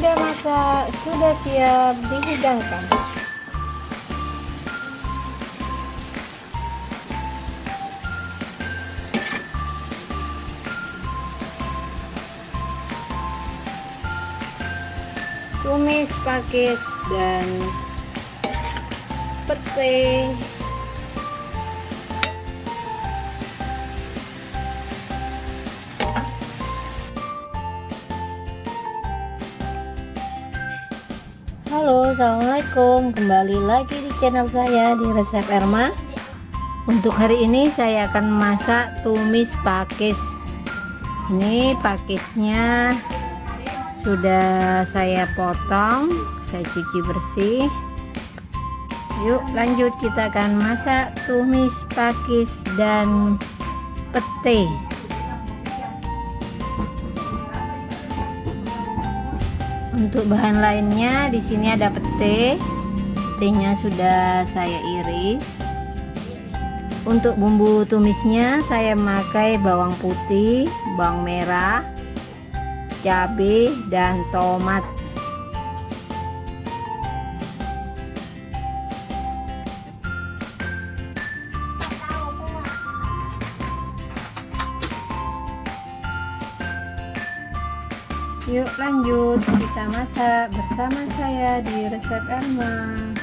sudah masak, sudah siap dihidangkan. Tumis pakis dan pete. Halo, assalamualaikum, kembali lagi di channel saya di Resep Erma. Untuk hari ini saya akan masak tumis pakis. Ini pakisnya sudah saya potong, saya cuci bersih. Yuk lanjut, kita akan masak tumis pakis dan pete. Untuk bahan lainnya di sini ada pete. Petenya sudah saya iris. Untuk bumbu tumisnya saya memakai bawang putih, bawang merah, cabai dan tomat. Yuk lanjut, kita masak bersama saya di Resep Erma.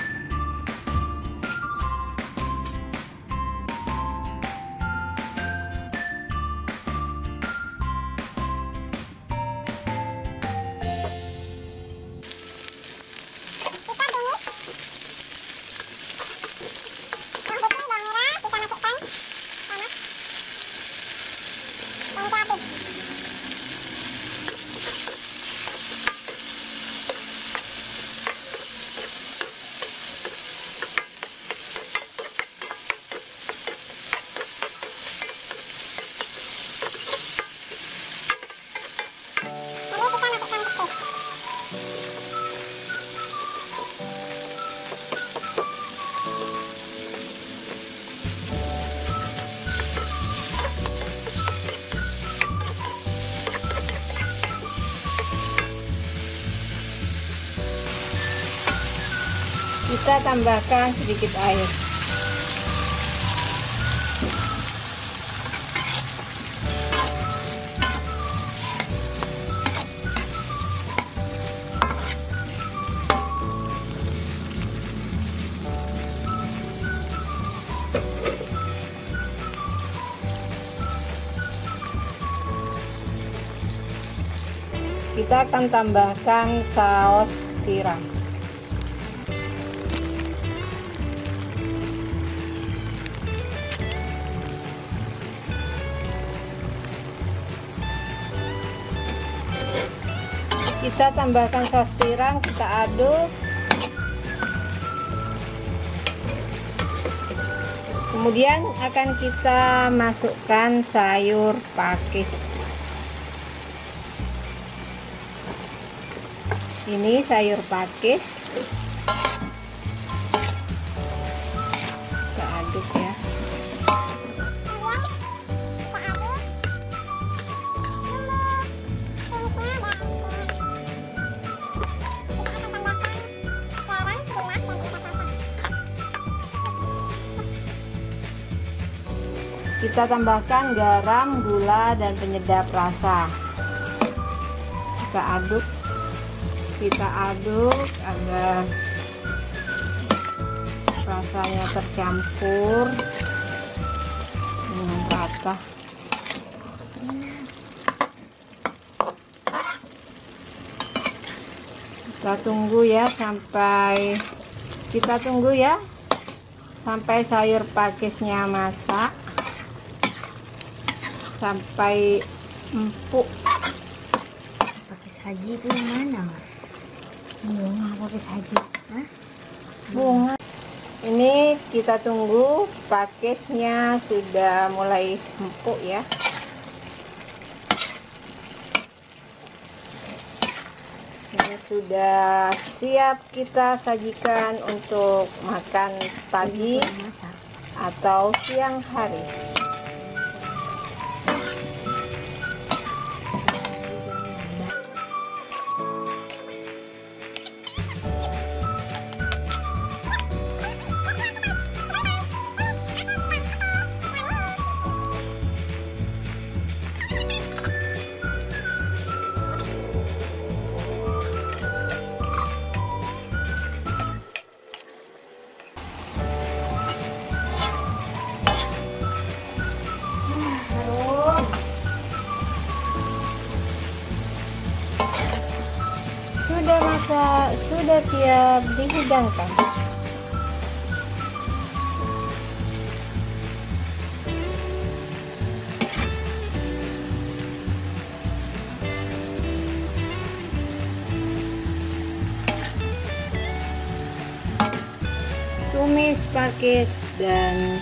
Kita tambahkan sedikit air. Kita akan tambahkan saus tiram. Kita tambahkan saus tiram, kita aduk. Kemudian akan kita masukkan sayur pakis. Ini sayur pakis. Kita aduk ya. Kita tambahkan garam, gula, dan penyedap rasa. Kita aduk agar rasanya tercampur dengan rata. Kita tunggu ya sampai sayur pakisnya masak, sampai empuk. Pakai saji itu yang mana? Bunga pakai saji. Bunga. Ini kita tunggu pakisnya sudah mulai empuk ya. Ini sudah siap kita sajikan untuk makan pagi atau siang hari. masak sudah siap dihidangkan. Tumis pakis dan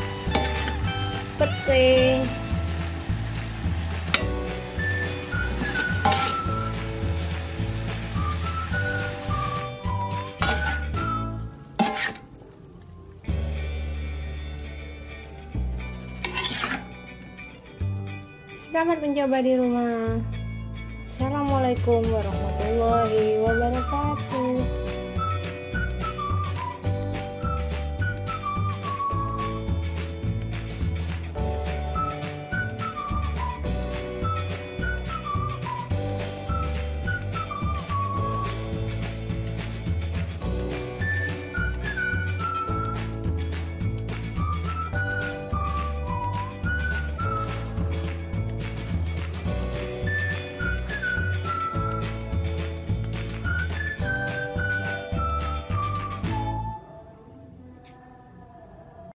pete. Selamat mencoba di rumah. Assalamualaikum warahmatullahi wabarakatuh.